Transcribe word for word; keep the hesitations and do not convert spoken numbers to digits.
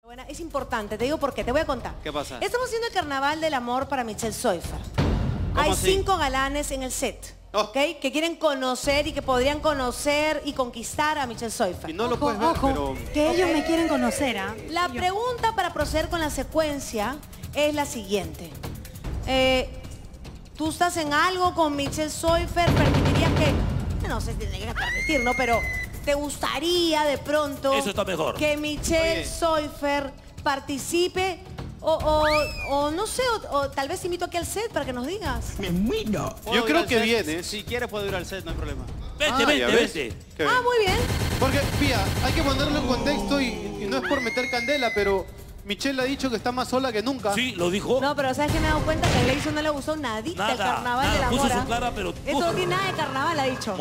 Bueno, es importante, te digo por qué, te voy a contar. ¿Qué pasa? Estamos haciendo el carnaval del amor para Michelle Seufer. Hay así? cinco galanes en el set, Oh. ¿ok? Que quieren conocer y que podrían conocer y conquistar a Michelle Seufer. Y no lo Ojo, puedes ver, ojo, pero... que ellos me quieren conocer, ¿ah? La Yo- pregunta para proceder con la secuencia es la siguiente. Eh, ¿Tú estás en algo con Michelle Seufer? ¿Permitirías que... No sé si tendría que permitir, ¿no? Pero ¿te gustaría de pronto... Eso está mejor. Que Michelle Oye. Seufer participe o, o, o no sé, o, o tal vez invito aquí al set para que nos digas. Yo creo que viene. Si quieres puedo ir al set, no hay problema. Vente, Ah, ya vente, ves. vente. Qué Ah, bien. muy bien. Porque, Pía, hay que ponerlo en contexto y, y no es por meter candela, pero Michelle ha dicho que está más sola que nunca. Sí, lo dijo. No, pero ¿sabes qué me he dado cuenta? Que a Gleison no le gustó nadita el Nada, carnaval de nada, la puso mora. su cara, pero- Esto no tiene nada de carnaval, ha dicho.